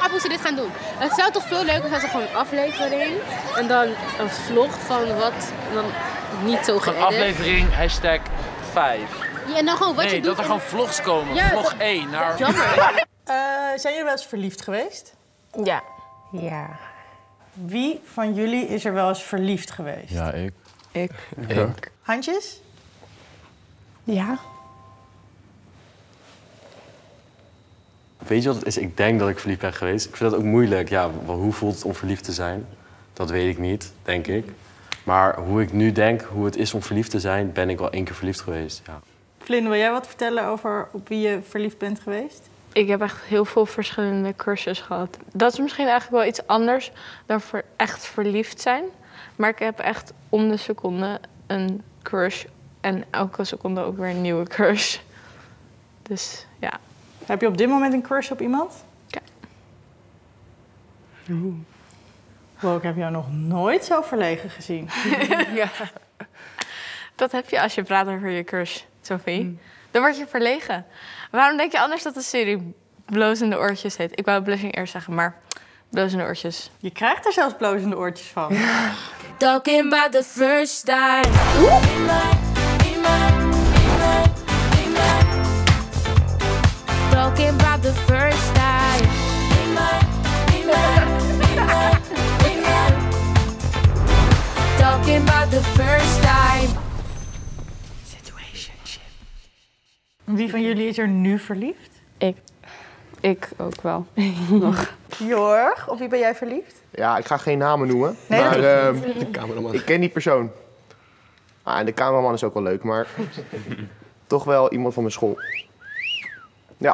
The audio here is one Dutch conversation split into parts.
grappig hoe ze dit gaan doen. Het zou toch veel leuker zijn als er gewoon een aflevering en dan een vlog van wat en dan niet zo geëdit. Een aflevering, #5. Ja, en dan gewoon wat je doet. Dat er gewoon vlogs komen. Ja, Vlog 1 naar... Jammer. Zijn jullie wel eens verliefd geweest? Ja. Ja. Wie van jullie is er wel eens verliefd geweest? Ja, ik. Ik. Handjes? Ja. Weet je wat het is? Ik denk dat ik verliefd ben geweest. Ik vind dat ook moeilijk. Ja, hoe voelt het om verliefd te zijn? Dat weet ik niet, denk ik. Maar hoe ik nu denk, hoe het is om verliefd te zijn, ben ik wel 1 keer verliefd geweest. Ja. Flynn, wil jij wat vertellen over op wie je verliefd bent geweest? Ik heb echt heel veel verschillende crushes gehad. Dat is misschien eigenlijk wel iets anders dan voor echt verliefd zijn. Maar ik heb echt om de seconde een crush en elke seconde ook weer een nieuwe crush. Dus ja. Heb je op dit moment een crush op iemand? Ja. Wow, ik heb jou nog nooit zo verlegen gezien. Ja. Dat heb je als je praat over je crush, Sophie. Dan word je verlegen. Waarom denk je anders dat de serie Blozende Oortjes heet? Ik wou blushing eerst zeggen, maar Blozende Oortjes. Je krijgt er zelfs blozende oortjes van. Talking about the first time. Talking about the first time. Talking about the first time. Situationship. Wie van jullie is er nu verliefd? Ik ook wel. Jorg, op wie ben jij verliefd? Ja, ik ga geen namen noemen, Nee, maar De cameraman. ik ken die persoon. En de cameraman is ook wel leuk, maar toch wel iemand van mijn school. Ja,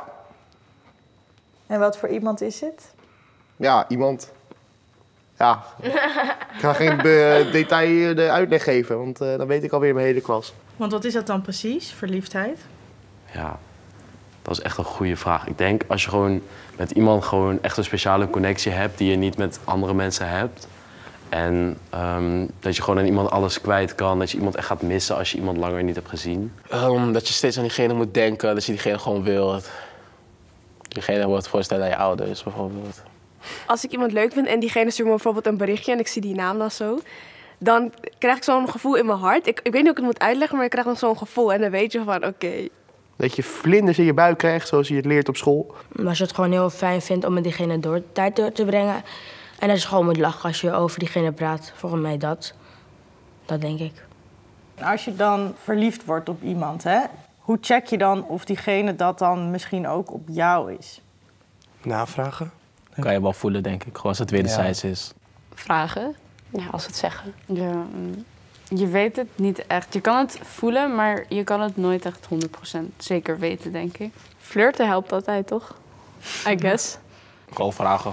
En wat voor iemand is het? ja, iemand. Ja, ik ga geen detail de uitleg geven, want dan weet ik alweer mijn hele klas. Want wat is dat dan precies, verliefdheid? Ja, dat is echt een goede vraag. Ik denk als je gewoon met iemand gewoon echt een speciale connectie hebt die je niet met andere mensen hebt. En dat je gewoon aan iemand alles kwijt kan. Dat je iemand echt gaat missen als je iemand langer niet hebt gezien. Dat je steeds aan diegene moet denken, dat je diegene gewoon wilt. Diegene wordt voorstellen aan je ouders bijvoorbeeld. Als ik iemand leuk vind en diegene stuurt me bijvoorbeeld een berichtje en ik zie die naam dan zo, dan krijg ik zo'n gevoel in mijn hart. Ik weet niet hoe ik het moet uitleggen, maar ik krijg dan zo'n gevoel en dan weet je van oké. Dat je vlinders in je buik krijgt, zoals je het leert op school. Als je het gewoon heel fijn vindt om met diegene tijd door te brengen. En dat je gewoon moet lachen als je over diegene praat. Volgens mij dat. Dat denk ik. Als je dan verliefd wordt op iemand, hè, hoe check je dan of diegene dat dan misschien ook op jou is? Navragen? Kan je wel voelen, denk ik. Gewoon als het wederzijds is. Vragen? Ja, als ze het zeggen. Ja, je weet het niet echt. Je kan het voelen, maar je kan het nooit echt 100% zeker weten, denk ik. Flirten helpt altijd, toch? I guess. Gewoon vragen.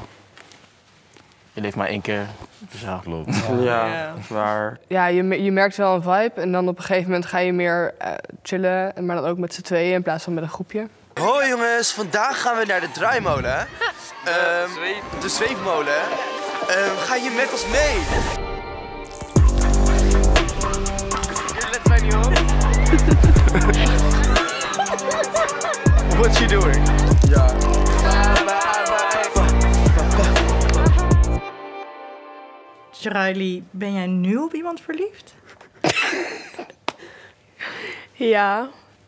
Je leeft maar 1 keer. Dus ja. Klopt. Ja, maar... Ja, je merkt wel een vibe en dan op een gegeven moment ga je meer chillen, maar dan ook met z'n tweeën in plaats van met een groepje. Hoi jongens, vandaag gaan we naar de draaimolen. De zweefmolen. Ga je met ons mee? Hier, let mij niet op. What you doing? Ja. Riley, ben jij nu op iemand verliefd? Ja.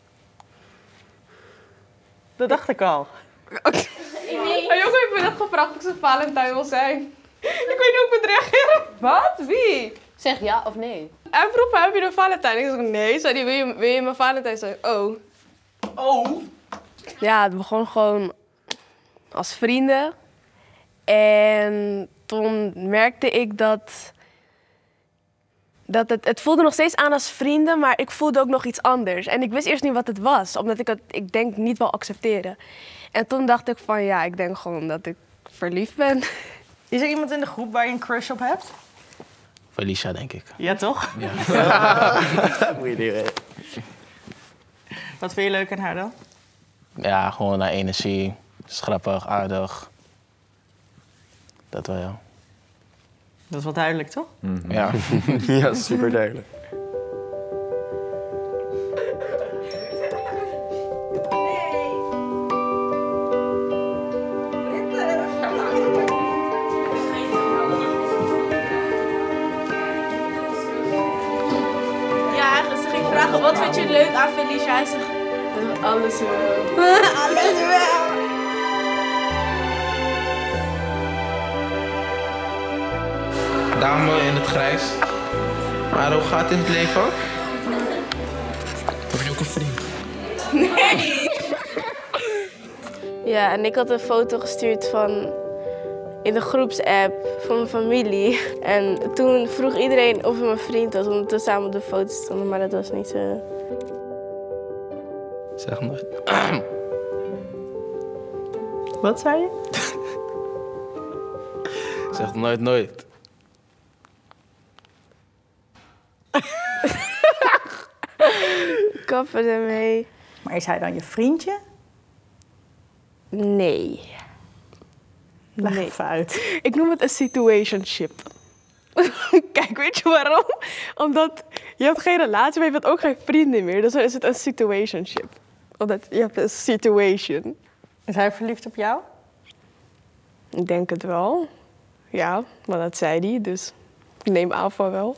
Dat dacht ik al. Hey, jongen, ik ben echt gevraagd of ik zo'n Valentijn wil zijn. Ik weet niet hoe ik moet reageren. Wat? Wie? Zeg ja of nee. Hij vroeg me, heb je een Valentijn? Ik zeg nee. Zei hij, wil je mijn Valentijn zijn? Oh. Oh? Ja, het begon gewoon als vrienden. En toen merkte ik dat het voelde nog steeds aan als vrienden, maar ik voelde ook nog iets anders. En ik wist eerst niet wat het was, omdat ik het, ik denk, niet wil accepteren. En toen dacht ik van ja, ik denk gewoon dat ik verliefd ben. Is er iemand in de groep waar je een crush op hebt? Felicia, denk ik. Ja, toch? Ja. Moet je Wat vind je leuk aan haar dan? Ja, gewoon naar energie. Is grappig, aardig. Dat wel, ja. Dat is wel duidelijk, toch? Mm-hmm. Ja. Ja, super duidelijk. leuk aan Felicia. Hij zegt, alles wel. Alles wel. Dame in het grijs. Maar hoe gaat het in het leven? Heb je ook een vriend? Nee. Ja, en ik had een foto gestuurd van in de groepsapp van mijn familie. En toen vroeg iedereen of hij mijn vriend was, omdat we samen op de foto stonden, maar dat was niet zo. Zeg nooit. Wat zei je? Zeg nooit nooit. Kappen ermee. Maar is hij dan je vriendje? Nee. Leg even uit. Ik noem het een situationship. Kijk, weet je waarom? Omdat je hebt geen relatie, maar je bent ook geen vrienden meer. Dus dan is het een situationship. Omdat je hebt een situation. Is hij verliefd op jou? Ik denk het wel. Ja, maar dat zei hij, dus ik neem aan van wel.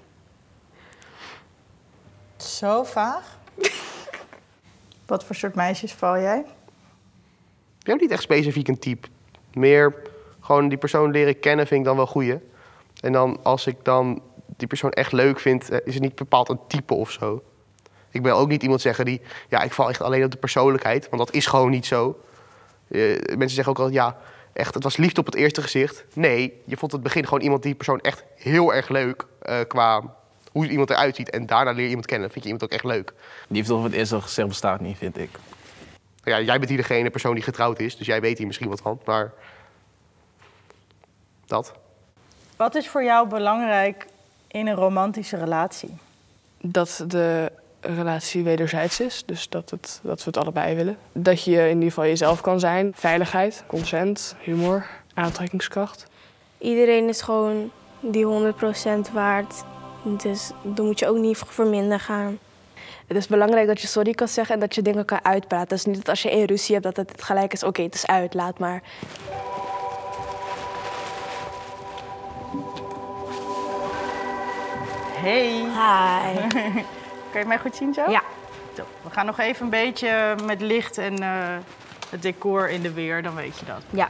Zo vaag. Wat voor soort meisjes val jij? Ik heb niet echt specifiek een type. Meer gewoon die persoon leren kennen vind ik dan wel goeie. En dan als ik dan die persoon echt leuk vind, is het niet bepaald een type of zo. Ik ben ook niet iemand zeggen die, ja, ik val echt alleen op de persoonlijkheid. Want dat is gewoon niet zo. Mensen zeggen ook al, ja, echt, het was liefde op het eerste gezicht. Nee, je vond het begin gewoon iemand die persoon echt heel erg leuk qua hoe iemand eruit ziet. En daarna leer je iemand kennen. Vind je iemand ook echt leuk. Liefde op het eerste gezicht bestaat niet, vind ik. Ja, jij bent hier degene persoon die getrouwd is, dus jij weet hier misschien wat van. Maar dat. Wat is voor jou belangrijk in een romantische relatie? Dat de relatie wederzijds is, dus dat we het allebei willen. Dat je in ieder geval jezelf kan zijn. Veiligheid, consent, humor, aantrekkingskracht. Iedereen is gewoon die 100% waard. Dus dan moet je ook niet voor minder gaan. Het is belangrijk dat je sorry kan zeggen en dat je dingen kan uitpraten. Dus niet dat als je een ruzie hebt, dat het gelijk is, oké, het is uit, laat maar. Hey. Hi. Kan je mij goed zien zo? Ja. Top. We gaan nog even een beetje met licht en het decor in de weer, dan weet je dat. Ja.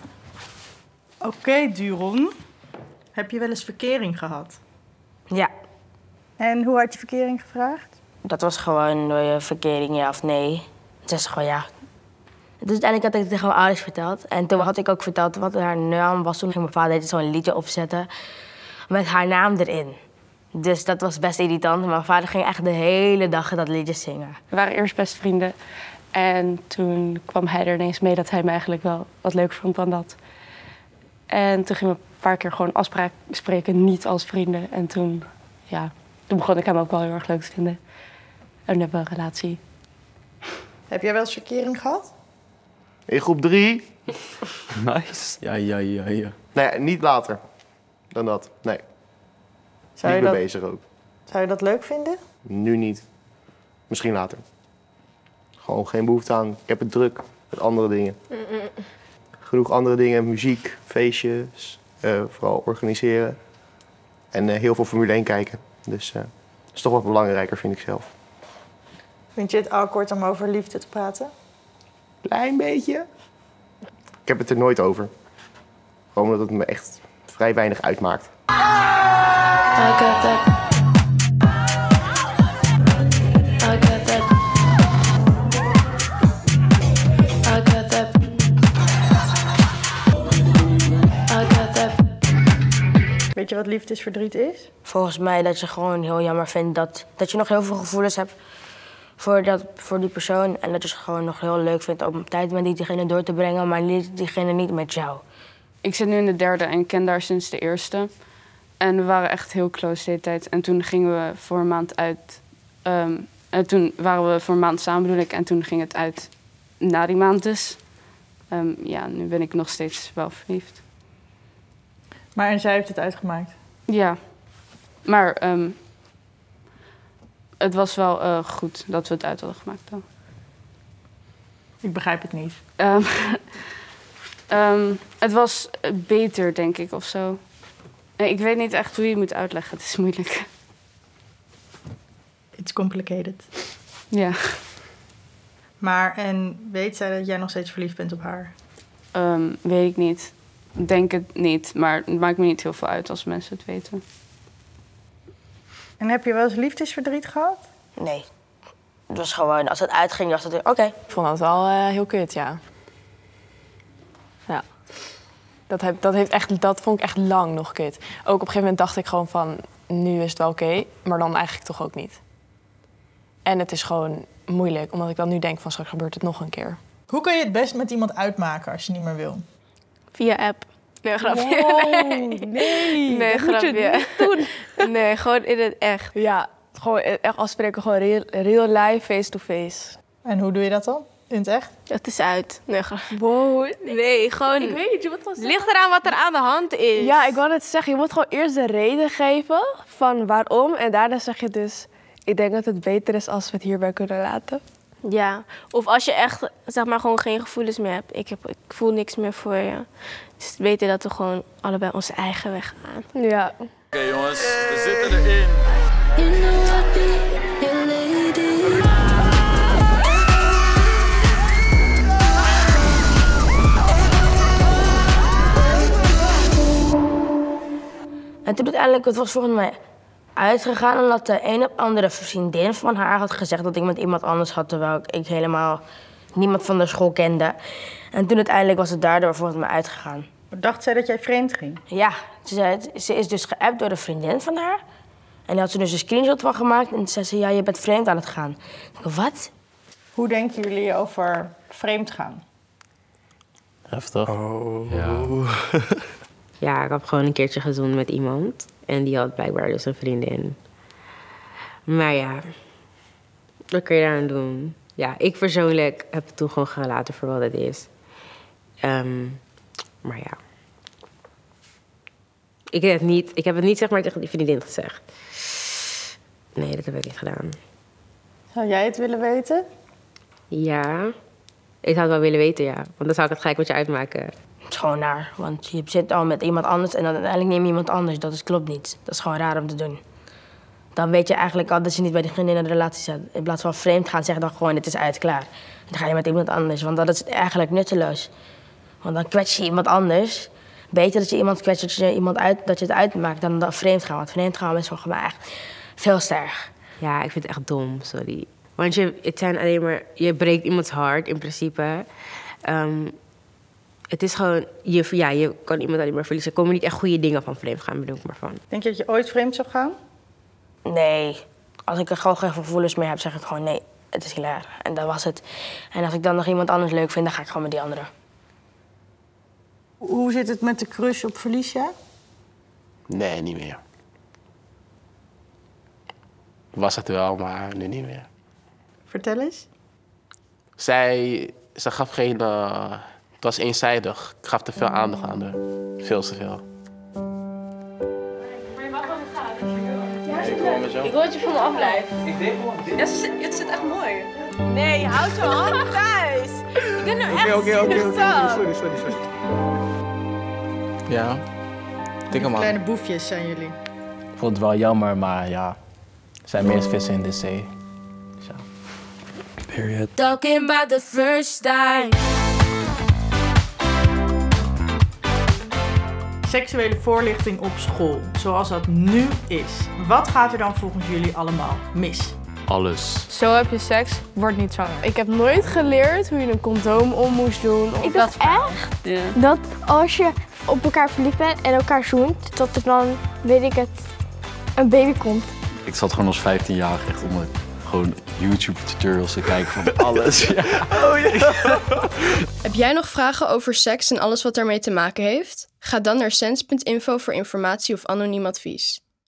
Oké, Duron. Heb je wel eens verkering gehad? Ja. En hoe had je verkering gevraagd? Dat was gewoon door je verkering, ja of nee. Het is gewoon ja. Dus uiteindelijk had ik het tegen mijn ouders verteld. En toen had ik ook verteld wat haar naam was. Toen ging mijn vader zo'n liedje opzetten met haar naam erin. Dus dat was best irritant. Mijn vader ging echt de hele dag dat liedje zingen. We waren eerst best vrienden. En toen kwam hij er ineens mee dat hij me eigenlijk wel wat leuker vond dan dat. En toen gingen we een paar keer gewoon afspraken spreken, niet als vrienden. En toen, ja, toen begon ik hem ook wel heel erg leuk te vinden. En toen hebben we een relatie. Heb jij wel eens verkering gehad? In groep 3. Nice. Ja. Nee, niet later dan dat. Nee. Zou niet je meer dat- bezig ook. Zou je dat leuk vinden? Nu niet. Misschien later. Gewoon geen behoefte aan. Ik heb het druk met andere dingen. Genoeg andere dingen. Muziek, feestjes. Vooral organiseren. En heel veel Formule 1 kijken. Dus dat is toch wat belangrijker, vind ik zelf. Vind je het awkward om over liefde te praten? Klein beetje. Ik heb het er nooit over. Gewoon omdat het me echt vrij weinig uitmaakt. I got that. I got that. I got that. I got that. Weet je wat liefdesverdriet is? Volgens mij dat je gewoon heel jammer vindt dat je nog heel veel gevoelens hebt voor die persoon. En dat je het gewoon nog heel leuk vindt om tijd met diegene door te brengen, maar diegene niet met jou. Ik zit nu in de 3e en ken daar sinds de 1e. En we waren echt heel close de hele tijd. En toen gingen we voor een maand uit. En toen waren we voor een maand samen, bedoel ik. En toen ging het uit na die maand dus. Ja, nu ben ik nog steeds wel verliefd. Maar en zij heeft het uitgemaakt? Ja. Maar het was wel goed dat we het uit hadden gemaakt dan. Ik begrijp het niet. Het was beter, denk ik, of zo. Ik weet niet echt hoe je het moet uitleggen. Het is moeilijk. It's complicated. Ja. Maar en weet zij dat jij nog steeds verliefd bent op haar? Weet ik niet. Denk het niet, maar het maakt me niet heel veel uit als mensen het weten. En heb je wel eens liefdesverdriet gehad? Nee. Het was gewoon, als het uitging, was het oké. Ik vond dat wel heel kut, ja. Ja. Dat vond ik echt lang nog kut. Ook op een gegeven moment dacht ik gewoon van, nu is het wel oké, maar dan eigenlijk toch ook niet. En het is gewoon moeilijk, omdat ik dan nu denk van straks gebeurt het nog een keer. Hoe kun je het best met iemand uitmaken als je niet meer wil? Via app. Nee, grapje. Wow, nee, grapje. Nee, gewoon in het echt. Ja, gewoon echt afspreken, gewoon real life, face-to-face. En hoe doe je dat dan? In het echt? Het is uit. Nee, grapje. Wow. Nee, gewoon... Ik weet niet, je moet gewoon zeggen. Ligt eraan wat er aan de hand is. Ja, ik wou net zeggen, je moet gewoon eerst de reden geven van waarom. En daarna zeg je dus, ik denk dat het beter is als we het hierbij kunnen laten. Ja, of als je echt, zeg maar, gewoon geen gevoelens meer hebt. Ik voel niks meer voor je. Dus het is beter dat we gewoon allebei onze eigen weg gaan. Ja. Oké, jongens, we zitten erin. En toen uiteindelijk, het was volgens mij uitgegaan omdat de een of andere vriendin van haar had gezegd dat ik met iemand anders had, terwijl ik helemaal niemand van de school kende. En toen uiteindelijk was het daardoor volgens mij uitgegaan. Dacht zij dat jij vreemd ging? Ja, ze is dus geappt door een vriendin van haar. En daar had ze dus een screenshot van gemaakt en toen zei ze, ja, je bent vreemd aan het gaan. Ik dacht, wat? Hoe denken jullie over vreemd gaan? Heftig. Oh. Ja. Ja, ik heb gewoon een keertje gezoend met iemand. En die had blijkbaar dus een vriendin. Maar ja, wat kun je daaraan doen? Ja, ik persoonlijk heb het toen gewoon gelaten voor wat het is. Maar ja. Ik heb het niet zeg maar tegen die vriendin gezegd. Nee, dat heb ik niet gedaan. Zou jij het willen weten? Ja, ik zou het wel willen weten, ja. Want dan zou ik het gelijk met je uitmaken. Het is gewoon raar, want je zit al met iemand anders en dan uiteindelijk neem je iemand anders. Dat klopt niet. Dat is gewoon raar om te doen. Dan weet je eigenlijk al dat je niet bij die vriendin in een relatie zit. In plaats van vreemd gaan, zeg dan gewoon, het is uit, klaar. Dan ga je met iemand anders, want dat is eigenlijk nutteloos. Want dan kwets je iemand anders. Beter dat je iemand kwetst, dat je het uitmaakt, dan vreemd gaan. Want vreemd gaan is volgens mij echt veel te erg. Ja, ik vind het echt dom, sorry. Want het zijn alleen maar, je breekt iemands hart in principe. Het is gewoon, je kan iemand alleen maar verliezen. Er komen niet echt goede dingen van vreemd gaan, bedoel ik maar van. Denk je dat je ooit vreemd zou gaan? Nee. Als ik er gewoon geen gevoelens meer heb, zeg ik gewoon nee, het is klaar. En dat was het. En als ik dan nog iemand anders leuk vind, dan ga ik gewoon met die andere. Hoe zit het met de crush op Felicia? Nee, niet meer. Was het wel, maar nu niet meer. Vertel eens. Ze gaf geen... het was eenzijdig. Ik gaf te veel aandacht aan haar. Veel te veel. Maar je mag wel gaan als je wil. Ja, ik wil me zo. Ik wil dat je van me afblijft. Ik denk gewoon dit. Ja, het zit echt mooi. Nee, je houdt je hand thuis. Ik ben nou echt Sorry. Ja. Tik hem aan. Kleine boefjes zijn jullie. Ik vond het wel jammer, maar ja. Er zijn meer vissen in de zee. Dus ja. Period. Talking about the first time. Seksuele voorlichting op school, zoals dat nu is. Wat gaat er dan volgens jullie allemaal mis? Alles. Zo heb je seks, word niet zwanger. Ik heb nooit geleerd hoe je een condoom om moest doen. Ik dacht echt dat als je op elkaar verliefd bent en elkaar zoent, dat er dan, weet ik het, een baby komt. Ik zat gewoon als 15-jarige echt om gewoon YouTube-tutorials te kijken van alles. Ja. Oh, ja. Heb jij nog vragen over seks en alles wat daarmee te maken heeft? Ga dan naar sens.info voor informatie of anoniem advies.